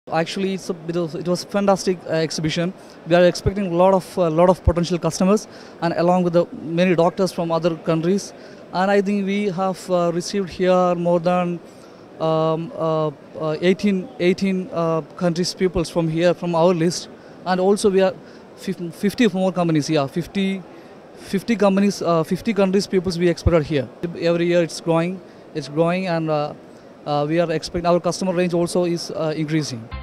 Actually, it was fantastic exhibition. We are expecting a lot of potential customers, and along with the many doctors from other countries. And I think we have received here more than 18 countries peoples from here, from our list. And also we are 50 more companies here. 50 companies, 50 countries peoples we expected here. Every year it's growing, and we are expecting our customer range also is increasing.